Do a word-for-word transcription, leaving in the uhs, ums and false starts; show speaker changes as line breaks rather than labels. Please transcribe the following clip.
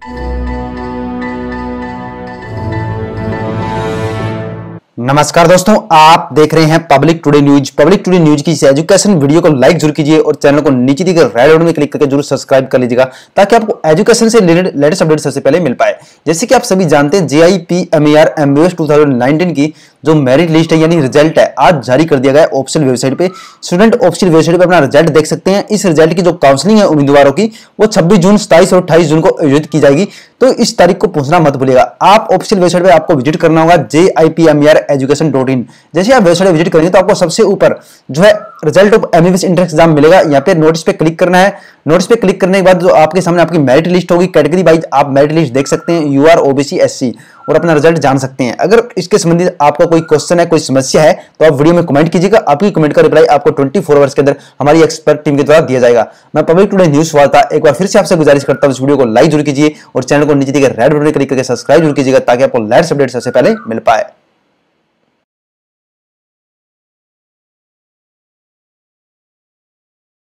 नमस्कार दोस्तों, आप देख रहे हैं Public Today News. Public Today News की इस एजुकेशन वीडियो को लाइक जरूर कीजिए और चैनल को नीचे दिए गए रेड बटन में क्लिक करके जरूर सब्सक्राइब कर लीजिएगा ताकि आपको एजुकेशन से रिलेटेड लेटेस्ट अपडेट सबसे पहले मिल पाए। जैसे कि आप सभी जानते हैं, J I P M A R M B B S दो हज़ार उन्नीस की जो मेरिट लिस्ट है यानी रिजल्ट है, आज जारी कर दिया गया है ऑफिशियल वेबसाइट पे। स्टूडेंट ऑफिशियल वेबसाइट पे अपना रिजल्ट देख सकते हैं। इस रिजल्ट की जो काउंसलिंग है उम्मीदवारों की वो छब्बीस जून, सत्ताईस और अट्ठाईस जून को आयोजित की जाएगी, तो इस तारीख को पहुंचना मत भूलिएगा। आप ऑफिशियल वेबसाइट पे आपको विजिट करना होगा J I P M A R education dot in. जैसे आप वेबसाइट विजिट करेंगे तो आपको सबसे ऊपर जो है result of M B B S entrance exam मिलेगा। यहाँ पे नोटिस पे क्लिक करना है। नोटिस पे क्लिक करने के बाद जो आपके सामने आपकी मेरिट लिस्ट होगी, कैटेगरी वाइज आप मेरिट लिस्ट देख सकते हैं, यू आर, ओबीसी, एससी, और अपना रिजल्ट जान सकते हैं। अगर इसके संबंधित आपका कोई क्वेश्चन है, कोई समस्या है, तो आप वीडियो में कमेंट कीजिएगा। आपकी कमेंट का रिप्लाई आपको चौबीस आवर्स के अंदर हमारी एक्सपर्ट टीम के द्वारा दिया जाएगा। मैं पब्लिक टुडे न्यूज वार्ता एक बार फिर से आपसे गुजारिश करता हूं, इस वीडियो को लाइक जरूर कीजिए और चैनल को नीचे दिए गए रेड बटन पर क्लिक करके सब्सक्राइब जरूर कीजिएगा ताकि आपको लेटेस्ट अपडेट सबसे पहले मिल पाए।